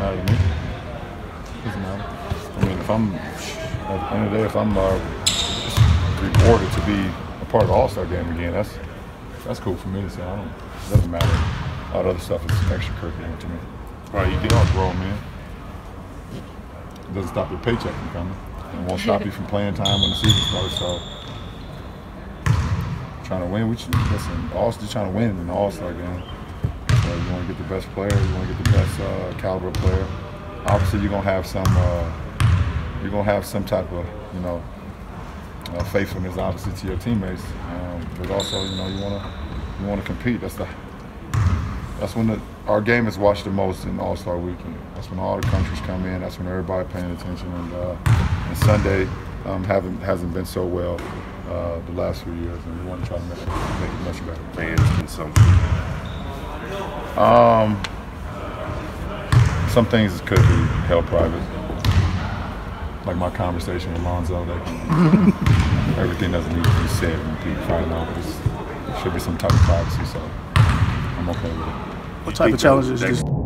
matter to me. Doesn't matter. I mean, if I'm at the end of the day, if I'm rewarded to be a part of the All-Star game again, that's cool for me to say. It doesn't matter. All the other stuff is extracurricular to me. Right, you are grown, man. It doesn't stop your paycheck from coming. It won't stop you from playing time when the season starts. So, trying to win, listen, just trying to win in the All-Star game. So you want to get the best player, you want to get the best caliber player. Obviously, you're gonna have some type of, faithfulness, obviously, to your teammates. But also, you want to compete. That's when our game is watched the most in All-Star Weekend. That's when all the countries come in. That's when everybody paying attention. And Sunday hasn't been so well the last few years, and we want to try to make it much better. Fans and some things could be held private, like my conversation with Lonzo. Everything doesn't need to be said and people find out. There should be some type of privacy, so I'm okay with it. What type of challenges?